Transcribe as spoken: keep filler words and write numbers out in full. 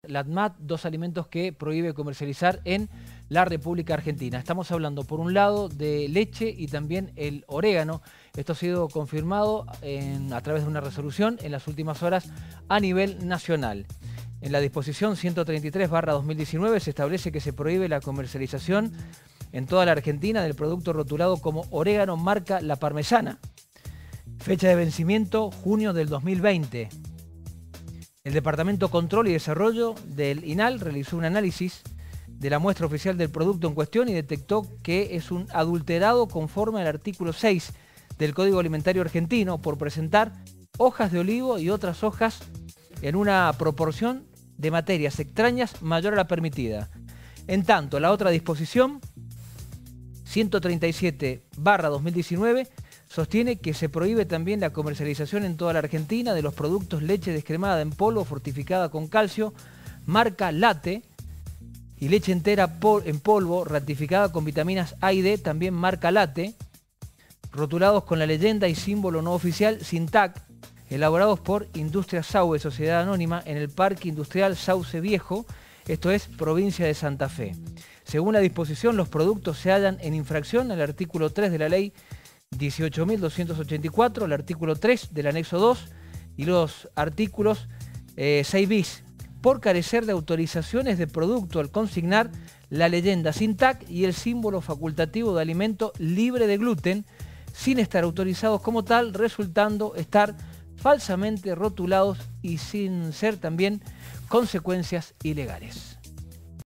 la ANMAT, dos alimentos que prohíbe comercializar en la República Argentina. Estamos hablando, por un lado, de leche y también el orégano. Esto ha sido confirmado en, a través de una resolución en las últimas horas a nivel nacional. En la disposición ciento treinta y tres barra dos mil diecinueve se establece que se prohíbe la comercialización en toda la Argentina del producto rotulado como orégano marca La Parmesana. Fecha de vencimiento, junio del dos mil veinte. El Departamento Control y Desarrollo del I N A L realizó un análisis de la muestra oficial del producto en cuestión y detectó que es un adulterado conforme al artículo seis del Código Alimentario Argentino por presentar hojas de olivo y otras hojas en una proporción de materias extrañas mayor a la permitida. En tanto, la otra disposición, ciento treinta y siete barra dos mil diecinueve, sostiene que se prohíbe también la comercialización en toda la Argentina de los productos leche descremada en polvo fortificada con calcio, marca Late, y leche entera en polvo ratificada con vitaminas A y D, también marca Late, rotulados con la leyenda y símbolo no oficial Sintac, elaborados por Industria Sauce, Sociedad Anónima, en el Parque Industrial Sauce Viejo, esto es, provincia de Santa Fe. Según la disposición, los productos se hallan en infracción al artículo tres de la ley dieciocho mil doscientos ochenta y cuatro, el artículo tres del anexo dos y los artículos eh, seis bis, por carecer de autorizaciones de producto al consignar la leyenda Sintac y el símbolo facultativo de alimento libre de gluten, sin estar autorizados como tal, resultando estar falsamente rotulados y sin ser también consecuencias ilegales.